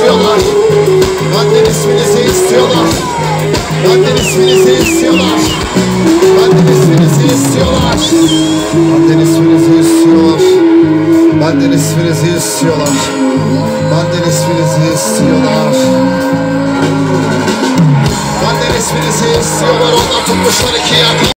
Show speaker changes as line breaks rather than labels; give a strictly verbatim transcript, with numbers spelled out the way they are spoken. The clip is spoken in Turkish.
istiyorlar. Benden isminizi istiyorlar. Benden isminizi istiyorlar. Benden isminizi istiyorlar. Benden isminizi istiyorlar. Benden isminizi istiyorlar. Benden isminizi istiyorlar. Benden isminizi istiyorlar. Onlar tutmuşlar iki yaka.